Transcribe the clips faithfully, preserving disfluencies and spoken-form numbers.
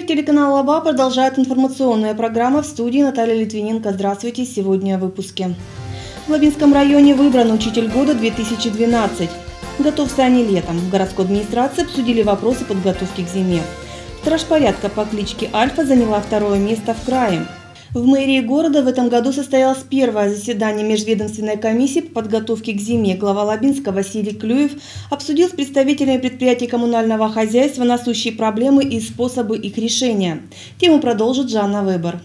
Эфир телеканала ЛАБА продолжает информационная программа. В студии Наталья Литвиненко. Здравствуйте. Сегодня в выпуске. В Лабинском районе выбран учитель года две тысячи двенадцать. Готовься они летом. В городской администрации обсудили вопросы подготовки к зиме. Страж порядка по кличке Альфа заняла второе место в крае. В мэрии города в этом году состоялось первое заседание межведомственной комиссии по подготовке к зиме. Глава Лабинска Василий Клюев обсудил с представителями предприятий коммунального хозяйства насущие проблемы и способы их решения. Тему продолжит Жанна Вебер.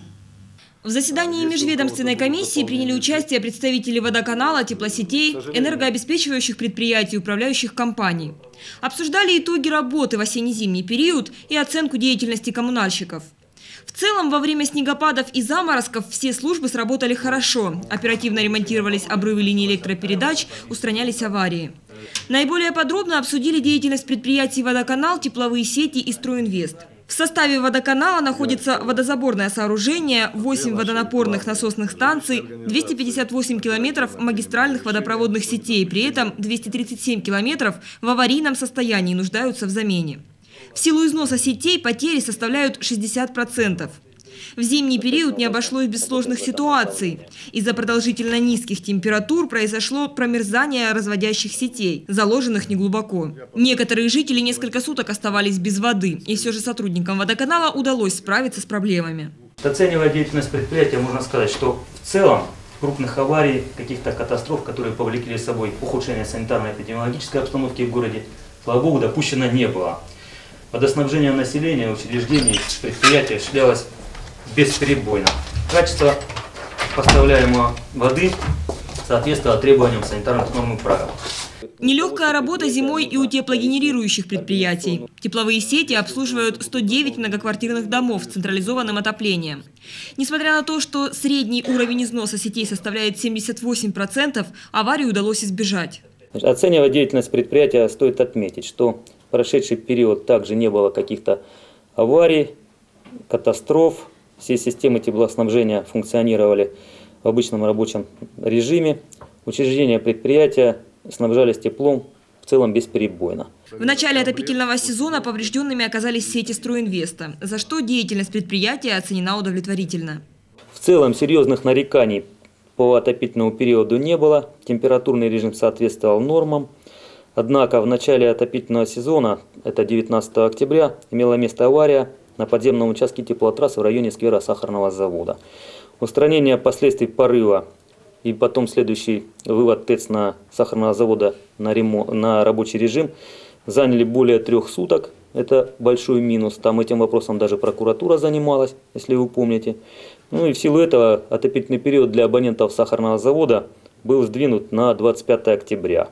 В заседании межведомственной комиссии приняли участие представители водоканала, теплосетей, энергообеспечивающих предприятий, управляющих компаний. Обсуждали итоги работы в осенне-зимний период и оценку деятельности коммунальщиков. В целом, во время снегопадов и заморозков все службы сработали хорошо. Оперативно ремонтировались обрывы линий электропередач, устранялись аварии. Наиболее подробно обсудили деятельность предприятий «Водоканал», «Тепловые сети» и «Стройинвест». В составе водоканала находится водозаборное сооружение, восемь водонапорных насосных станций, двести пятьдесят восемь километров магистральных водопроводных сетей, при этом двести тридцать семь километров в аварийном состоянии нуждаются в замене. В силу износа сетей потери составляют шестьдесят процентов. В зимний период не обошлось без сложных ситуаций. Из-за продолжительно низких температур произошло промерзание разводящих сетей, заложенных неглубоко. Некоторые жители несколько суток оставались без воды, и все же сотрудникам водоканала удалось справиться с проблемами. Оценивая деятельность предприятия, можно сказать, что в целом крупных аварий, каких-то катастроф, которые повлекли с собой ухудшение санитарно-эпидемиологической обстановки в городе, слава богу, допущено не было. Водоснабжение населения, учреждений, предприятий осуществлялось бесперебойно. Качество поставляемой воды соответствовало требованиям санитарных норм и правил. Нелегкая работа зимой и у теплогенерирующих предприятий. Тепловые сети обслуживают сто девять многоквартирных домов с централизованным отоплением. Несмотря на то, что средний уровень износа сетей составляет семьдесят восемь процентов, аварии удалось избежать. Оценивая деятельность предприятия, стоит отметить, что в прошедший период также не было каких-то аварий, катастроф. Все системы теплоснабжения функционировали в обычном рабочем режиме. Учреждения предприятия снабжались теплом в целом бесперебойно. В начале отопительного сезона поврежденными оказались сети «Стройинвеста», за что деятельность предприятия оценена удовлетворительно. В целом серьезных нареканий по отопительному периоду не было. Температурный режим соответствовал нормам. Однако в начале отопительного сезона, это девятнадцатого октября, имела место авария на подземном участке теплотрассы в районе сквера Сахарного завода. Устранение последствий порыва и потом следующий вывод ТЭЦ на Сахарного завода на, ремонт, на рабочий режим заняли более трех суток. Это большой минус. Там этим вопросом даже прокуратура занималась, если вы помните. Ну и в силу этого отопительный период для абонентов Сахарного завода был сдвинут на двадцать пятое октября.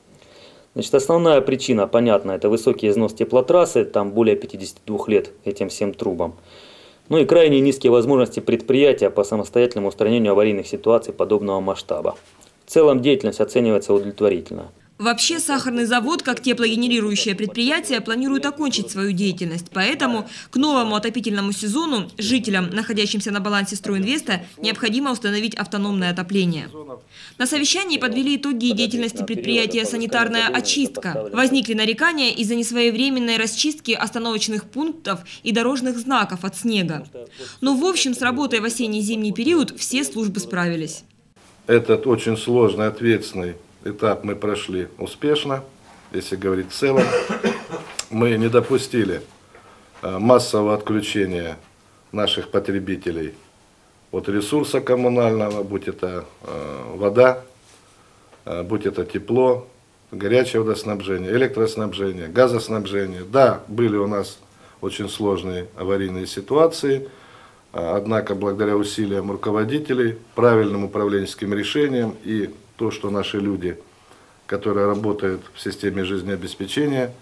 Значит, основная причина, понятно, это высокий износ теплотрассы, там более пятидесяти двух лет этим всем трубам. Ну и крайне низкие возможности предприятия по самостоятельному устранению аварийных ситуаций подобного масштаба. В целом деятельность оценивается удовлетворительно. Вообще сахарный завод, как теплогенерирующее предприятие, планирует окончить свою деятельность. Поэтому к новому отопительному сезону жителям, находящимся на балансе «Стройинвеста», необходимо установить автономное отопление. На совещании подвели итоги деятельности предприятия «Санитарная очистка». Возникли нарекания из-за несвоевременной расчистки остановочных пунктов и дорожных знаков от снега. Но в общем с работой в осенне-зимний период все службы справились. Этот очень сложный, ответственный этап мы прошли успешно, если говорить в целом. Мы не допустили массового отключения наших потребителей от ресурса коммунального, будь это вода, будь это тепло, горячее водоснабжение, электроснабжение, газоснабжение. Да, были у нас очень сложные аварийные ситуации, однако благодаря усилиям руководителей, правильным управленческим решениям и то, что наши люди, которые работают в системе жизнеобеспечения,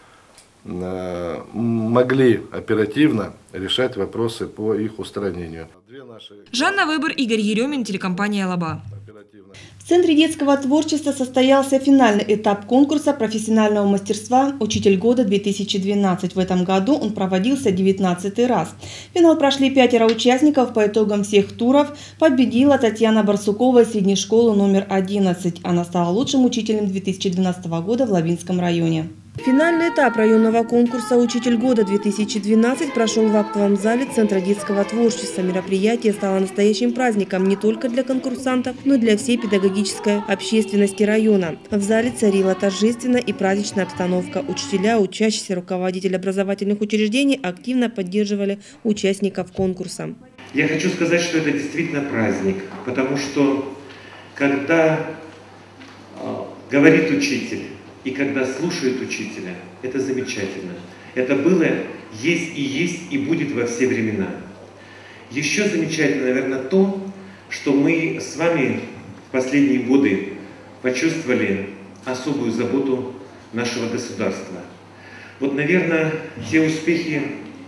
могли оперативно решать вопросы по их устранению. Жанна Вебер, Игорь Еремин, телекомпания «ЛАБА». В Центре детского творчества состоялся финальный этап конкурса профессионального мастерства «Учитель года-две тысячи двенадцать». В этом году он проводился девятнадцатый раз. В финал прошли пятеро участников. По итогам всех туров победила Татьяна Барсукова из средней школы номер одиннадцать. Она стала лучшим учителем две тысячи двенадцатого года в Лабинском районе. Финальный этап районного конкурса «Учитель года-две тысячи двенадцать» прошел в актовом зале Центра детского творчества. Мероприятие стало настоящим праздником не только для конкурсантов, но и для всей педагогической общественности района. В зале царила торжественная и праздничная обстановка. Учителя, учащиеся, руководители образовательных учреждений активно поддерживали участников конкурса. Я хочу сказать, что это действительно праздник, потому что когда э, говорит учитель, и когда слушают учителя, это замечательно. Это было, есть и есть, и будет во все времена. Еще замечательно, наверное, то, что мы с вами в последние годы почувствовали особую заботу нашего государства. Вот, наверное, те успехи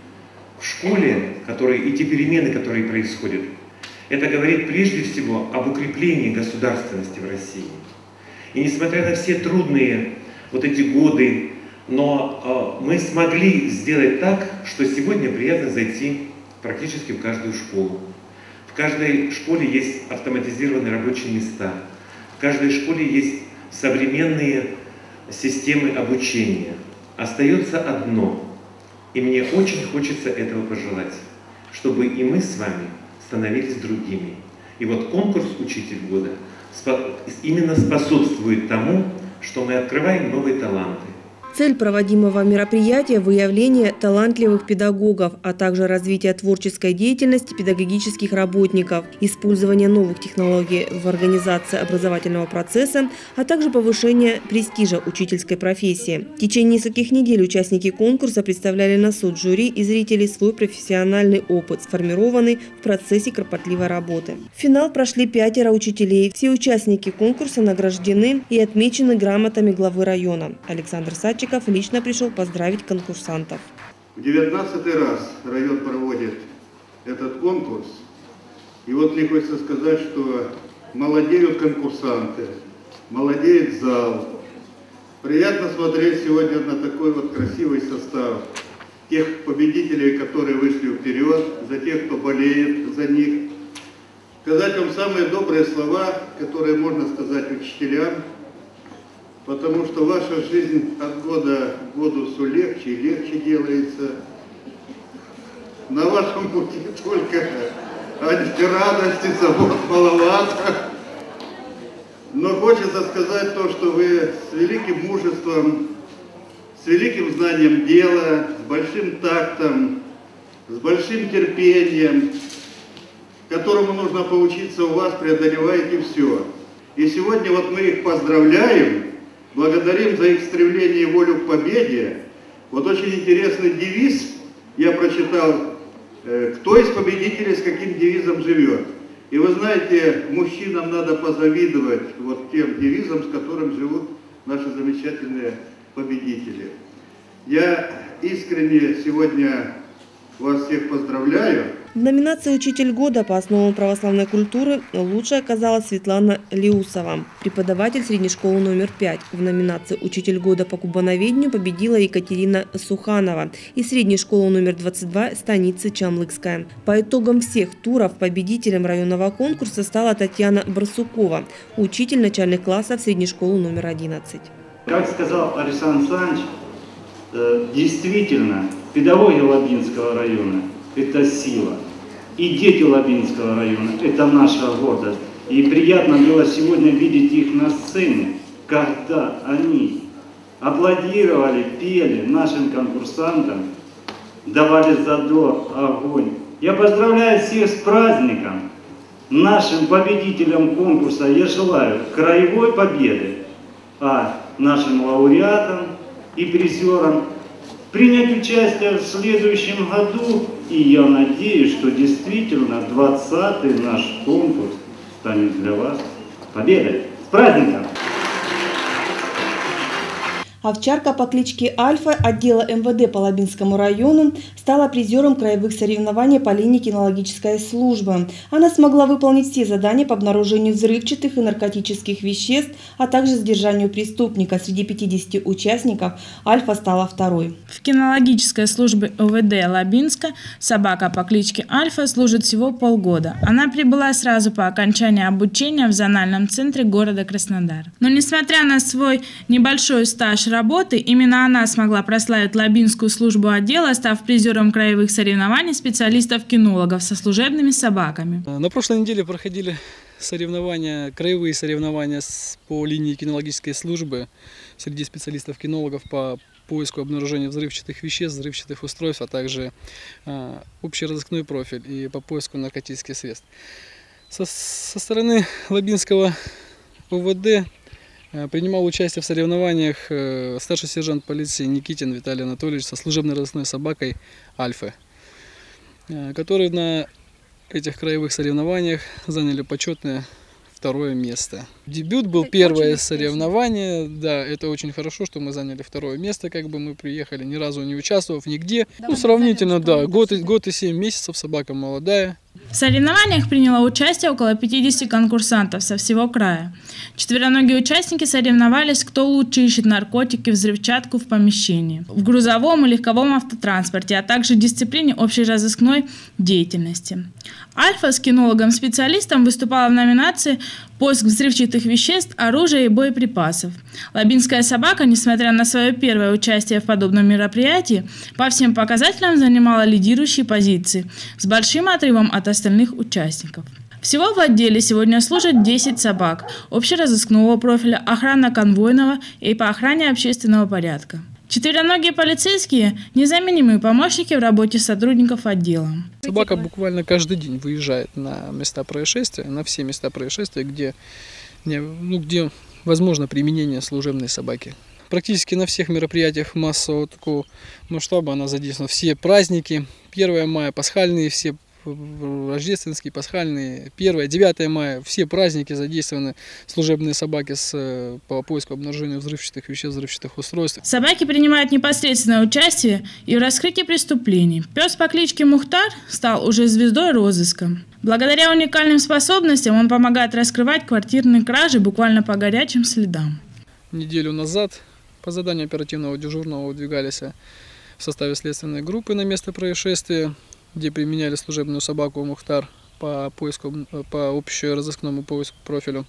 в школе, которые, и те перемены, которые происходят, это говорит прежде всего об укреплении государственности в России. И несмотря на все трудные вот эти годы, но э, мы смогли сделать так, что сегодня приятно зайти практически в каждую школу. В каждой школе есть автоматизированные рабочие места, в каждой школе есть современные системы обучения. Остается одно, и мне очень хочется этого пожелать, чтобы и мы с вами становились другими. И вот конкурс «Учитель года» именно способствует тому, что мы открываем новые таланты. Цель проводимого мероприятия – выявление талантливых педагогов, а также развитие творческой деятельности педагогических работников, использование новых технологий в организации образовательного процесса, а также повышение престижа учительской профессии. В течение нескольких недель участники конкурса представляли на суд жюри и зрителей свой профессиональный опыт, сформированный в процессе кропотливой работы. В финал прошли пятеро учителей. Все участники конкурса награждены и отмечены грамотами главы района. Александр Садчиков лично пришел поздравить конкурсантов. В девятнадцатый раз район проводит этот конкурс. И вот мне хочется сказать, что молодеют конкурсанты, молодеет зал. Приятно смотреть сегодня на такой вот красивый состав. Тех победителей, которые вышли вперед, за тех, кто болеет за них. Сказать вам самые добрые слова, которые можно сказать учителям. Потому что ваша жизнь от года к году все легче и легче делается. На вашем пути только радости, забот маловато. Но хочется сказать то, что вы с великим мужеством, с великим знанием дела, с большим тактом, с большим терпением, которому нужно поучиться у вас, преодолеваете все. И сегодня вот мы их поздравляем. Благодарим за их стремление и волю к победе. Вот очень интересный девиз я прочитал, кто из победителей с каким девизом живет. И вы знаете, мужчинам надо позавидовать вот тем девизам, с которым живут наши замечательные победители. Я искренне сегодня вас всех поздравляю. В номинации «Учитель года» по основам православной культуры лучшей оказалась Светлана Леусова, преподаватель средней школы номер пять. В номинации «Учитель года по кубановедению» победила Екатерина Суханова из средней школы номер двадцать два станицы Чамлыкская. По итогам всех туров победителем районного конкурса стала Татьяна Барсукова, учитель начальных классов средней школы номер одиннадцать. Как сказал Александр Александрович, действительно, педагоги Лабинского района – это сила. И дети Лабинского района – это наша гордость. И приятно было сегодня видеть их на сцене, когда они аплодировали, пели нашим конкурсантам, давали задор, огонь. Я поздравляю всех с праздником. Нашим победителям конкурса я желаю краевой победы, а нашим лауреатам и призерам принять участие в следующем году. И я надеюсь, что действительно двадцатый наш конкурс станет для вас победой. С праздником! Овчарка по кличке Альфа отдела эм вэ дэ по Лабинскому району стала призером краевых соревнований по линии кинологической службы. Она смогла выполнить все задания по обнаружению взрывчатых и наркотических веществ, а также задержанию преступника. Среди пятидесяти участников Альфа стала второй. В кинологической службе о вэ дэ Лабинска собака по кличке Альфа служит всего полгода. Она прибыла сразу по окончании обучения в зональном центре города Краснодар. Но несмотря на свой небольшой стаж нашей работы. Именно она смогла прославить Лабинскую службу отдела, став призером краевых соревнований специалистов-кинологов со служебными собаками. На прошлой неделе проходили соревнования, краевые соревнования по линии кинологической службы среди специалистов-кинологов по поиску обнаружения взрывчатых веществ, взрывчатых устройств, а также э, общий разыскной профиль и по поиску наркотических средств. Со, со стороны Лабинского ОВД э, принимал участие в соревнованиях э, старший сержант полиции Никитин Виталий Анатольевич со служебной разыскной собакой Альфы, э, который на этих краевых соревнованиях заняли почетное второе место. Дебют был это первое соревнование, да, это очень хорошо, что мы заняли второе место, как бы мы приехали, ни разу не участвовав нигде. Да, ну, сравнительно, да, год, год и семь месяцев, собака молодая. В соревнованиях приняло участие около пятидесяти конкурсантов со всего края. Четвероногие участники соревновались, кто лучше ищет наркотики, взрывчатку в помещении, в грузовом и легковом автотранспорте, а также дисциплине общеразыскной деятельности. Альфа с кинологом-специалистом выступала в номинации «Поиск взрывчатых веществ, оружия и боеприпасов». Лабинская собака, несмотря на свое первое участие в подобном мероприятии, по всем показателям занимала лидирующие позиции с большим отрывом от остальных участников. Всего в отделе сегодня служат десять собак общеразыскного профиля, охрана конвойного и по охране общественного порядка. Четвероногие полицейские – незаменимые помощники в работе сотрудников отдела. Собака буквально каждый день выезжает на места происшествия, на все места происшествия, где, ну, где возможно применение служебной собаки. Практически на всех мероприятиях массового такого масштаба она задействована. Все праздники, первое мая, пасхальные, все рождественские, пасхальные, первое, девятое мая, все праздники задействованы служебные собаки с, по поиску обнаружения взрывчатых веществ, взрывчатых устройств. Собаки принимают непосредственное участие и в раскрытии преступлений. Пес по кличке Мухтар стал уже звездой розыска. Благодаря уникальным способностям он помогает раскрывать квартирные кражи буквально по горячим следам. Неделю назад по заданию оперативного дежурного выдвигались в составе следственной группы на место происшествия, где применяли служебную собаку Мухтар по поиску, по общеразыскному поиску профилю,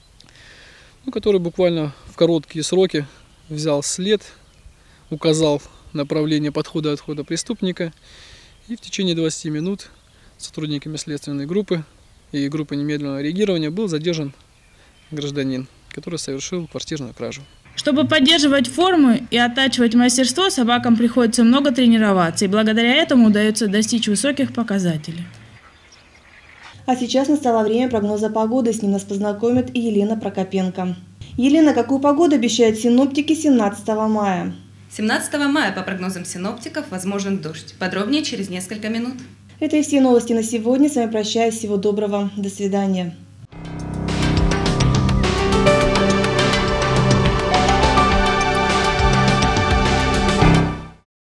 ну, который буквально в короткие сроки взял след, указал направление подхода и отхода преступника, и в течение двадцати минут сотрудниками следственной группы и группы немедленного реагирования был задержан гражданин, который совершил квартирную кражу. Чтобы поддерживать форму и оттачивать мастерство, собакам приходится много тренироваться, и благодаря этому удается достичь высоких показателей. А сейчас настало время прогноза погоды. С ним нас познакомит и Елена Прокопенко. Елена, какую погоду обещают синоптики семнадцатого мая? семнадцатого мая, по прогнозам синоптиков, возможен дождь. Подробнее через несколько минут. Это и все новости на сегодня. С вами прощаюсь. Всего доброго. До свидания.